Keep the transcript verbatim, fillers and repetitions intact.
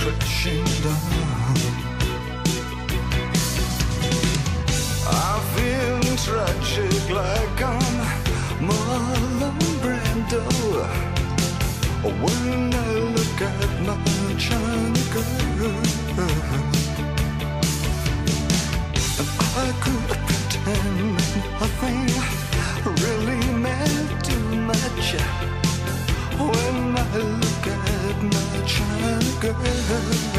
crashing down. I feel tragic like I'm Marlon Brando when I look at my China girl. And I could pretend nothing really meant too much when I look at my China girl.